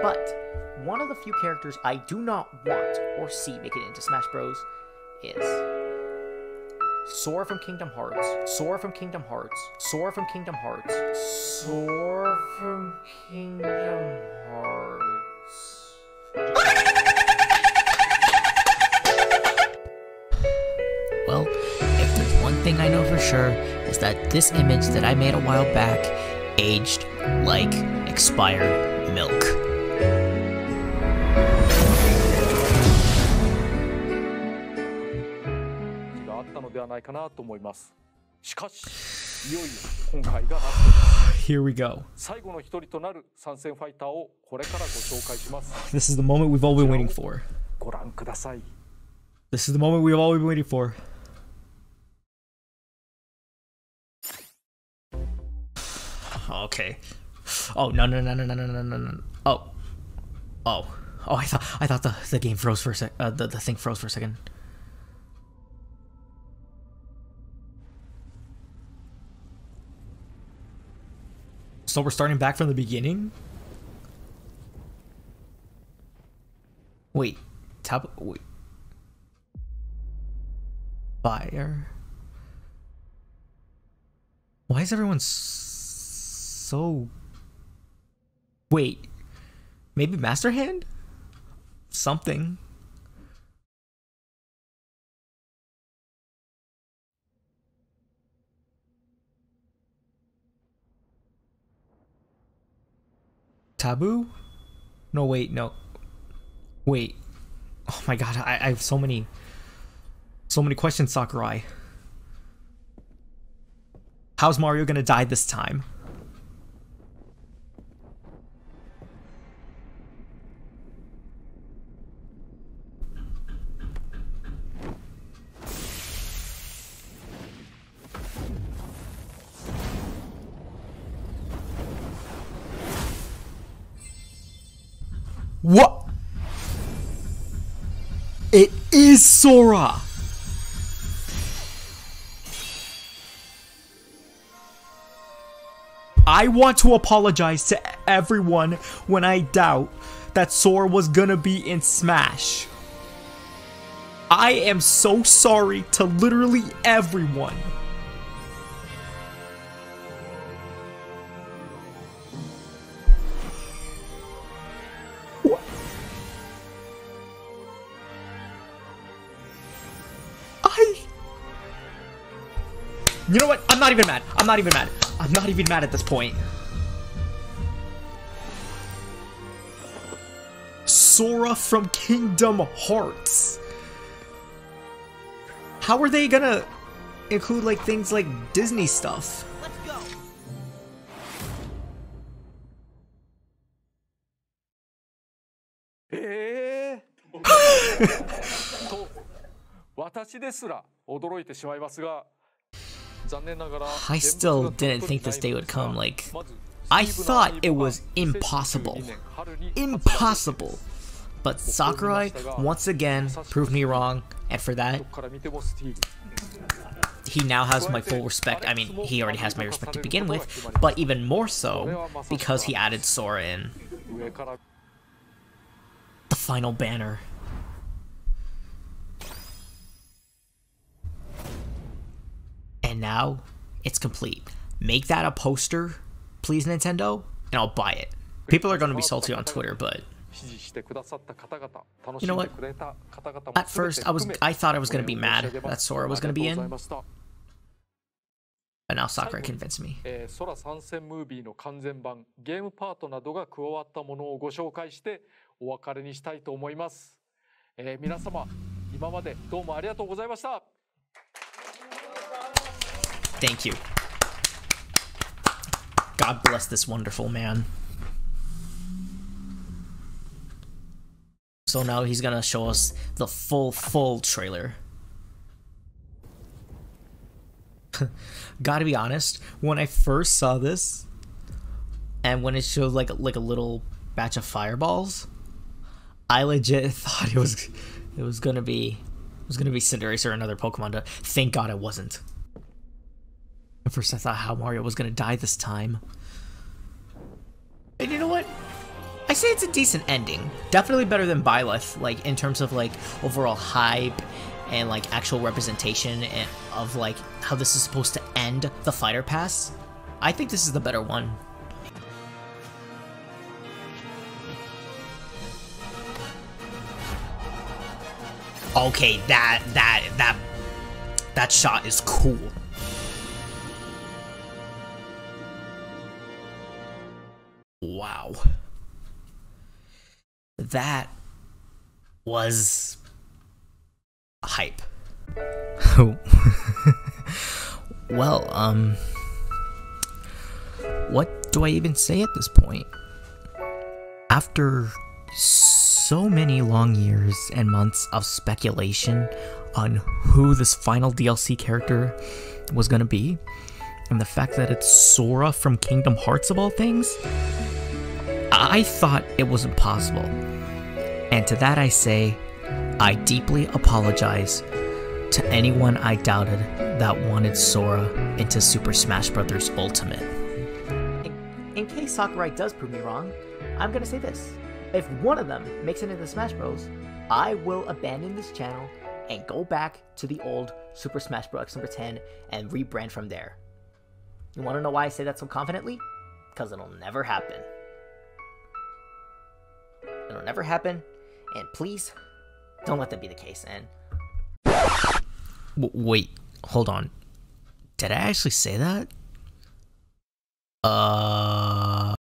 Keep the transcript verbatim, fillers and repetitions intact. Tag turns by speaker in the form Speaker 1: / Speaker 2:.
Speaker 1: But one of the few characters I do not want or see make it into Smash Bros. Is Sora from Kingdom Hearts, Sora from Kingdom Hearts, Sora from Kingdom Hearts, Sora from Kingdom Hearts.
Speaker 2: Well, if there's one thing I know for sure, is that this image that I made a while back aged like expired milk.
Speaker 1: Here we go. This is the moment we've all been waiting for. This is the moment we've all been waiting for. Okay. Oh no no no no no no no no no. Oh. Oh. Oh, I thought I thought the the game froze for a sec. Uh, the the thing froze for a second. So we're starting back from the beginning? Wait. Tab wait. Fire. Why is everyone so... Wait. Maybe Master Hand? Something. Taboo? No, wait, no. Wait. Oh my god, I, I have so many... So many questions, Sakurai. How's Mario gonna die this time? What? It is Sora! I want to apologize to everyone when I doubt that Sora was gonna be in Smash. I am so sorry to literally everyone. What? I... You know what? I'm not even mad. I'm not even mad. I'm not even mad at this point. Sora from Kingdom Hearts. How are they gonna include like things like Disney stuff?
Speaker 3: Let's go.
Speaker 4: えーと私ですら驚いてしまいますが
Speaker 1: I still didn't think this day would come. Like, I thought it was impossible. Impossible. But Sakurai, once again, proved me wrong, and for that, he now has my full respect. I mean, he already has my respect to begin with, but even more so, because he added Sora in. The final banner. And now, it's complete. Make that a poster, please, Nintendo, and I'll buy it. People are going to be salty on Twitter, but... You know what? At first, I was I thought I was going to be mad that Sora was going to be in. But now Sakurai convinced me.
Speaker 4: 空参戦ムービーの完全版ゲームパートなどが加わったものをご紹介してお別れにしたいと思います。えー、皆様今までどうもありがとうございました。
Speaker 1: Thank you. God bless this wonderful man. So now he's gonna show us the full, full trailer. Gotta be honest, when I first saw this, and when it showed like like a little batch of fireballs, I legit thought it was it was gonna be it was gonna be Cinderace or another Pokemon. To, thank God it wasn't. At first I thought how Mario was gonna die this time. And you know what? I say it's a decent ending. Definitely better than Byleth, like in terms of like overall hype and like actual representation and of like how this is supposed to end the fighter pass. I think this is the better one. Okay, that that that that shot is cool. Wow. That was hype.
Speaker 2: Well, um, what do I even say at this point? After so many long years and months of speculation on who this final D L C character was gonna be, and the fact that it's Sora from Kingdom Hearts of all things, I thought it was impossible. And to that I say, I deeply apologize to anyone I doubted that wanted Sora into Super Smash Bros. Ultimate.
Speaker 1: In, in case Sakurai does prove me wrong, I'm gonna say this. If one of them makes it into Smash Bros, I will abandon this channel and go back to the old Super Smash Bros. Number ten and rebrand from there. You wanna know why I say that so confidently? Because it'll never happen. It'll never happen, and please, don't let that be the case, and...
Speaker 2: W wait, hold on. Did I actually say that? Uh...